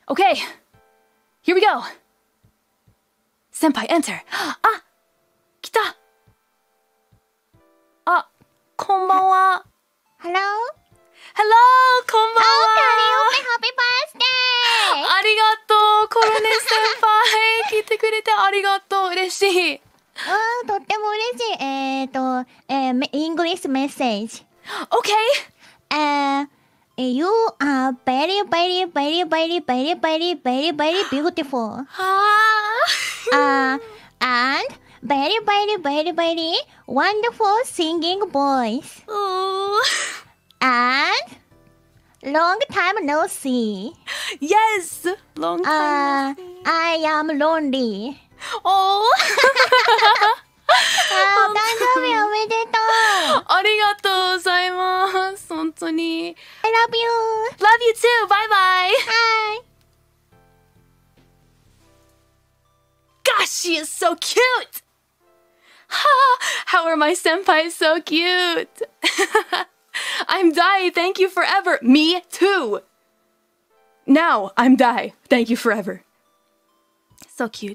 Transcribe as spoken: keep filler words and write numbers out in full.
Okay, here we go. Senpai, enter. あ、来た。あ、こんばんは。 Hello? Hello, こんばんは。 Oh, Calliope, happy birthday! ありがとう、コロネ先輩。聞いてくれてありがとう。嬉しい。 うん、とっても嬉しい。えーと、えー、English message. Okay. えー、You are very, very, very, very, very, very, very, very beautiful. はあ、and very, very, very, very wonderful singing voice. ー。 And long time no see. Yes! Long time. Uh, I am lonely. Oh! あー、お誕生日おめでとう。 ありがとうございます。本当に。 I love you. Love you too! Bye bye! Hi. Gosh, she is so cute! Ha! How are my senpais so cute? I'm Dai, thank you forever. Me too! Now, I'm Dai, thank you forever. So cute.